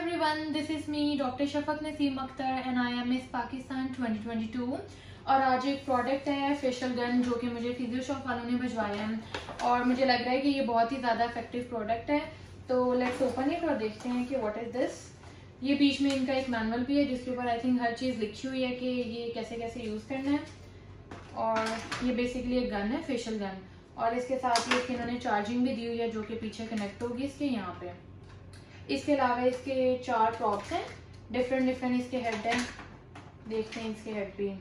everyone, this is me Dr. Shafaq Naseem Akhtar and I am Miss Pakistan 2022 और आज एक product है facial gun जो कि मुझे फिजियो शॉप वालों ने भिजवाया है और मुझे लग रहा है कि ये बहुत ही ज़्यादा इफेक्टिव प्रोडक्ट है। तो लेट्स ओपन इट और देखते हैं कि व्हाट इज़ दिस। ये बीच में इनका एक मैनुअल भी है जिसके ऊपर आई थिंक हर चीज़ लिखी हुई है कि ये कैसे कैसे यूज़ करना है। और ये बेसिकली एक गन है, फेशियल गन, और इसके साथ ही इसकी इन्होंने चार्जिंग भी दी हुई है जो कि पीछे कनेक्ट होगी इसके यहाँ पे। इसके अलावा इसके 4 प्रॉप्स हैं, डिफरेंट इसके हेड हैं। देखते हैं इसके हेड भी।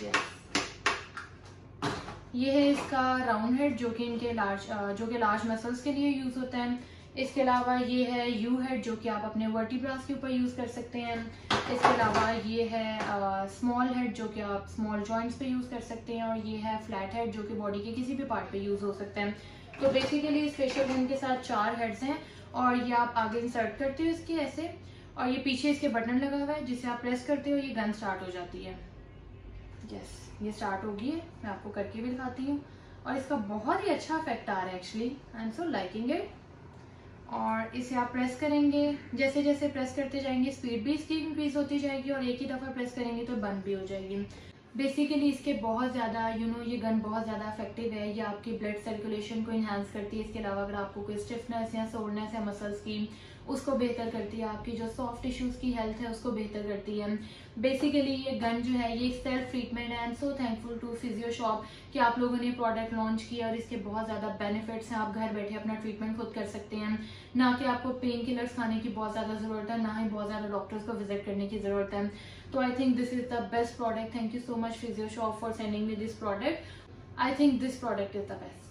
ये है इसका राउंड हेड जो कि इनके लार्ज मसल्स के लिए यूज होता है। इसके अलावा ये है यू हेड जो कि आप अपने वर्टिब्रास के ऊपर यूज कर सकते हैं। इसके अलावा ये है स्मॉल हेड जो कि आप स्मॉल जॉइंट्स पे यूज कर सकते हैं। और ये है फ्लैट हेड जो कि बॉडी के किसी भी पार्ट पे यूज हो सकता है। तो बेसिकली इस फेशियल गन के साथ 4 हेड्स हैं और ये आप आगे इंसर्ट करते हो इसके ऐसे, और ये पीछे इसके बटन लगा हुआ है जिसे आप प्रेस करते हो ये गन स्टार्ट हो जाती है। यस, ये स्टार्ट होगी, मैं आपको करके भी दिखाती हूँ। और इसका बहुत ही अच्छा इफेक्ट आ रहा है actually, I am so liking it. और इसे आप प्रेस करेंगे, जैसे जैसे प्रेस करते जाएंगे स्पीड भी इसकी इंक्रीज होती जाएगी और एक ही दफ़ा प्रेस करेंगे तो बंद भी हो जाएगी। बेसिकली इसके बहुत ज़्यादा ये गन बहुत ज़्यादा इफेक्टिव है। ये आपकी ब्लड सर्कुलेशन को इन्हांस करती है। इसके अलावा अगर आपको कोई स्टिफनेस या सोरनेस है मसल्स की, उसको बेहतर करती है। आपकी जो सॉफ्ट टिश्यूज की हेल्थ है उसको बेहतर करती है। बेसिकली ये गन जो है ये सेल्फ ट्रीटमेंट है। I am so thankful to physio shop कि आप लोगों ने प्रोडक्ट लॉन्च किया और इसके बहुत ज़्यादा बेनिफिट्स हैं। आप घर बैठे अपना ट्रीटमेंट खुद कर सकते हैं, ना कि आपको पेन किलर्स खाने की बहुत ज़्यादा ज़रूरत है, ना ही बहुत ज़्यादा डॉक्टर्स को विजिट करने की ज़रूरत है। तो I think this is the best product. Thank you so much physio shop for sending me this product. I think this product is the best.